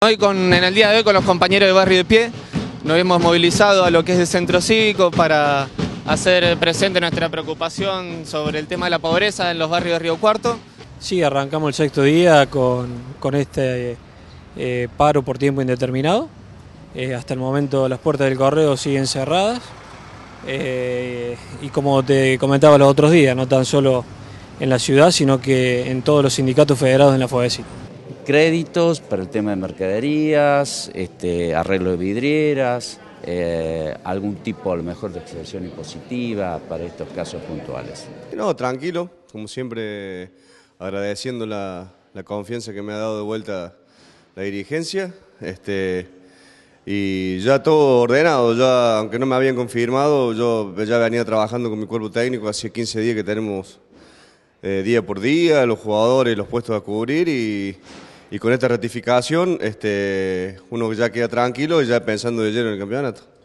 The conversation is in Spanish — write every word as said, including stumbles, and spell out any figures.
Hoy con, en el día de hoy con los compañeros de Barrio de Pie nos hemos movilizado a lo que es el centro cívico para hacer presente nuestra preocupación sobre el tema de la pobreza en los barrios de Río Cuarto. Sí, arrancamos el sexto día con, con este eh, paro por tiempo indeterminado. Eh, hasta el momento las puertas del correo siguen cerradas eh, y como te comentaba los otros días, no tan solo en la ciudad, sino que en todos los sindicatos federados en la FOESI. Créditos para el tema de mercaderías, este, arreglo de vidrieras, eh, algún tipo a lo mejor de excepción impositiva para estos casos puntuales. No, tranquilo, como siempre agradeciendo la, la confianza que me ha dado de vuelta la dirigencia, este, y ya todo ordenado, ya aunque no me habían confirmado, yo ya venía trabajando con mi cuerpo técnico, hace quince días que tenemos eh, día por día, los jugadores, los puestos a cubrir y... Y con esta ratificación, este, uno ya queda tranquilo y ya pensando de lleno en el campeonato.